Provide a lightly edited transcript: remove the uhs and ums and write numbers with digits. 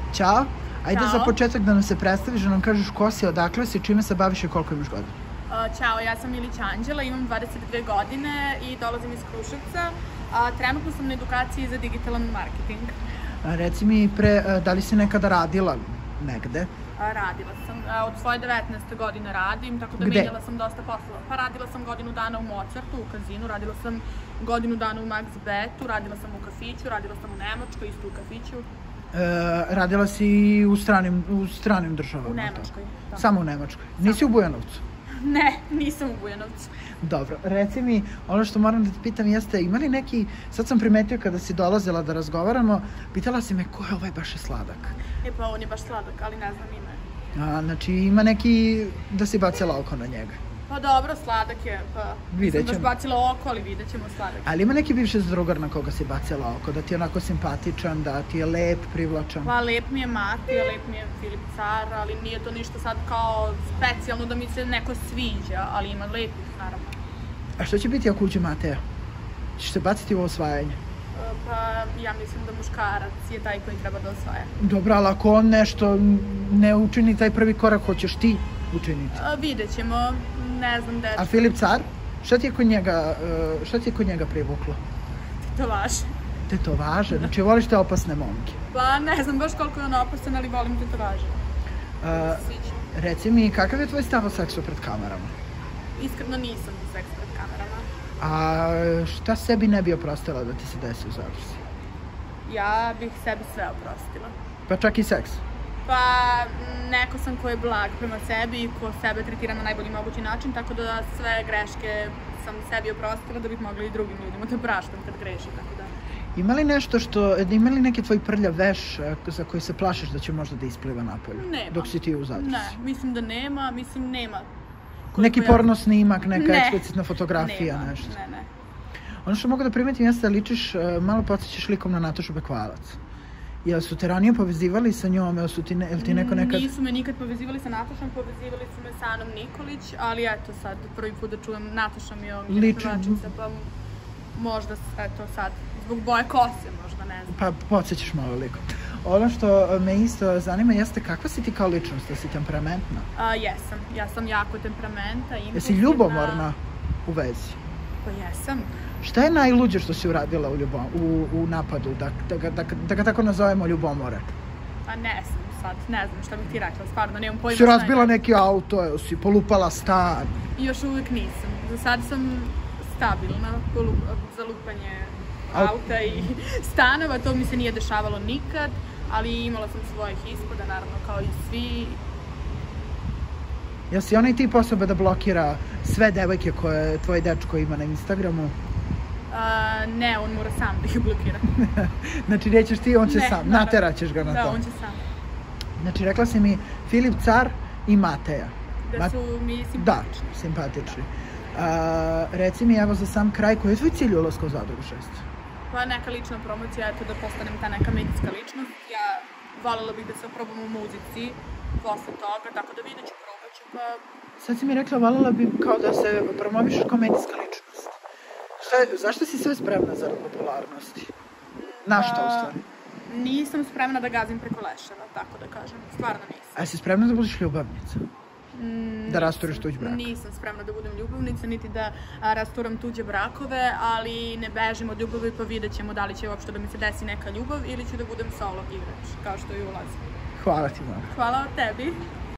Ćao. Ajde Ćao. za početak da nam se predstaviš, da nam kažeš ko si, odakle si, čime se baviš i koliko imaš godina. Ćao, ja sam Milić Anđela, imam 22 godine i dolazim iz Kruševca. Trenutno sam na edukaciji za digitalan marketing. Reci mi da li si nekada radila negde? Radila sam. Od svoje 19. godine radim, tako da Gde? menjala sam dosta poslova. Pa radila sam godinu dana u Mozartu, u kazinu, radila sam godinu dana u Max Betu, radila sam u kafiću, radila sam u Nemačkoj, isto u kafiću. Radila si u stranim državama? U Nemačkoj. Da. Samo u Nemačkoj? Nisi u Bujanovcu? Ne, nisam u Bujanovcu. Dobro, reci mi, ono što moram da te pitam jeste, ima li neki, sad sam primetio kada si dolazila da razgovaramo, pitala si me ko je ovaj baš je sladak? Pa on je baš sladak, ali ne znam ime. Znači ima neki da si bacila oko na njega? Pa dobro, sladak je, pa Vidjet sam ćemo. baš bacila oko, ali vidjet ćemo sladak. Ali ima neki bivši drugar na koga si bacila oko, da ti je onako simpatičan, da ti je lep, privlačan? Pa lep mi je Matija, lep mi je Filip Car, ali nije to ništa sad kao specijalno da mi se neko sviđa, ali ima lepih, naravno. A što će biti ako uđe Mateja? Ćeš se baciti u osvajanje? Pa ja mislim da muškarac je taj koji treba da osvaja. Dobro, ali ako on nešto ne učini taj prvi korak, hoćeš ti učiniti? Vidjet ćemo, ne znam A Filip Car? Šta ti je kod njega privuklo? Tetovaže. Tetovaže? Znači voliš te opasne momke? Pa ne znam baš koliko je on opasan, ali volim tetovaže. Sviđa. Reci mi, kakav je tvoj stav o seksu pred kamerama? Iskreno nisam za seks pred kamerama. A šta sebi ne bi oprostila da ti se desi u zavrsi? Ja bih sebi sve oprostila. Pa čak i seks? Pa neko sam ko je blag prema sebi i ko sebe tretira na najbolji mogući način, tako da sve greške sam sebi oprostila da bih mogla i drugim ljudima da praštam kad greši, tako da. Ima li neki tvoj prljav veš za koji se plašiš da će možda da ispliva napolje? Nema. Dok si ti u zavrsi? Ne, mislim da nema, nema. Neki porno snimak, neka eksplicitna fotografija, nema, nešto? Ne. Ono što mogu da primetim jeste da ličiš, malo podsjećaš likom na Natašu Bekvalac. Jel su te ranije povezivali sa njom, jel ti neko nekad... Nisu me nikad povezivali sa Natašom, povezivali su me sa Anom Nikolić, ali eto sad, prvi put da čujem Nataša mi je pevačica, pa možda, eto sad, zbog boje kose možda, ne znam. Pa podsjećaš malo likom. Ono što me isto zanima jeste kakva si ti kao ličnost, da si temperamentna? Jesam, ja sam jako temperamenta, impulsivna. Jesi ljubomorna u vezi? Pa jesam. Šta je najluđe što si uradila u napadu, da ga tako nazovemo ljubomore? Pa ne znam šta bih ti rekla, stvarno, nemam pojma. Si razbila neki auto, si polupala stan? Još uvijek nisam, za sad sam stabilna za lupanje auta i stanova, to mi se nije dešavalo nikad, ali imala sam svojih ispada, naravno, kao i svi. Jel si onaj tip osobe da blokira sve devojke koje tvoj dečko ima na Instagramu? Ne, on mora sam da ih blokira. Znači nećeš ti, on će sam, nateraćeš ga na to. Da, on će sam. Znači rekla si mi Filip Car i Mateja. Da su mi simpatični. Da, simpatični. Reci mi, evo za sam kraj, koji je tvoj cilj ulaska u Zadrugu 6? Pa neka lična promocija, eto da postanem ta neka medijska ličnost. Ja voljela bih da se oprobam u muzici posle toga, tako da vidjet ću, probat ću, pa... Sad si mi rekla, voljela bi kao da se promovišeš kao medijska ličnost. Zašto si sve spremna za popularnosti? Na šta u stvari? Nisam spremna da gazim preko leševa, tako da kažem. Stvarno nisam. A si spremna da budeš ljubavnica? Da rasturiš tuđ brak? Nisam spremna da budem ljubavnica, niti da rasturam tuđe brakove, ali ne bežim od ljubavi, pa vidjet ćemo da li će uopšte da mi se desi neka ljubav ili ću da budem solo igrač, kao što i ulazi. Hvala ti, Mara. Hvala tebi.